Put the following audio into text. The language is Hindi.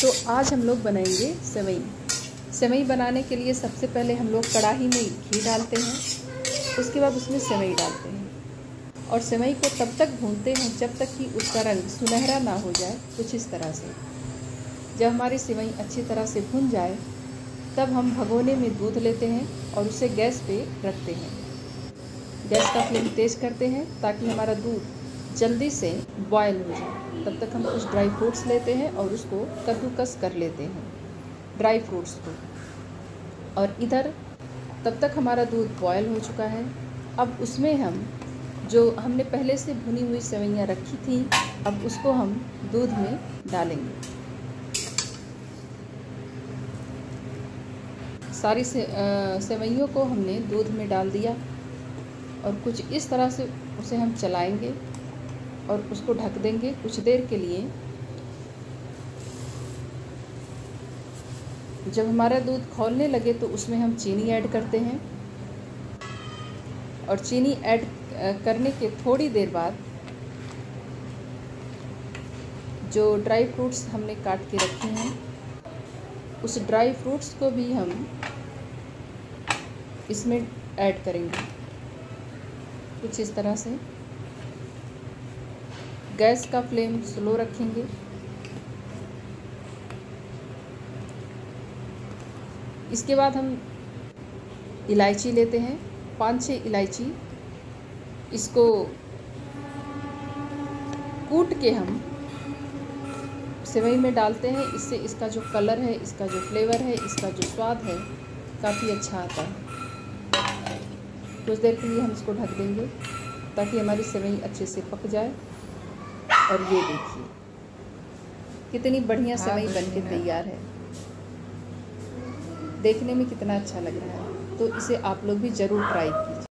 तो आज हम लोग बनाएंगे सेवई। सेवई बनाने के लिए सबसे पहले हम लोग कढ़ाई में घी डालते हैं, उसके बाद उसमें सेवई डालते हैं और सेवई को तब तक भूनते हैं जब तक कि उसका रंग सुनहरा ना हो जाए, कुछ इस तरह से। जब हमारी सेवई अच्छी तरह से भून जाए तब हम भगोने में दूध लेते हैं और उसे गैस पे रखते हैं। गैस का फ्लेम तेज़ करते हैं ताकि हमारा दूध जल्दी से बॉयल हो जाए। तब तक हम कुछ ड्राई फ्रूट्स लेते हैं और उसको कद्दूकस कर लेते हैं, ड्राई फ्रूट्स को। और इधर तब तक हमारा दूध बॉयल हो चुका है। अब उसमें हम जो हमने पहले से भुनी हुई सेवइयाँ रखी थी, अब उसको हम दूध में डालेंगे। सारी सेवइयों को हमने दूध में डाल दिया और कुछ इस तरह से उसे हम चलाएंगे और उसको ढक देंगे कुछ देर के लिए। जब हमारा दूध खौलने लगे तो उसमें हम चीनी ऐड करते हैं और चीनी ऐड करने के थोड़ी देर बाद जो ड्राई फ्रूट्स हमने काट के रखे हैं, उस ड्राई फ्रूट्स को भी हम इसमें ऐड करेंगे कुछ इस तरह से। गैस का फ्लेम स्लो रखेंगे। इसके बाद हम इलायची लेते हैं, 5-6 इलायची। इसको कूट के हम सेवई में डालते हैं। इससे इसका जो कलर है, इसका जो फ्लेवर है, इसका जो स्वाद है, काफ़ी अच्छा आता है। कुछ देर के लिए हम इसको ढक देंगे ताकि हमारी सेवई अच्छे से पक जाए। और ये देखिए कितनी बढ़िया सेवई बनके तैयार है, देखने में कितना अच्छा लग रहा है। तो इसे आप लोग भी ज़रूर ट्राई कीजिए।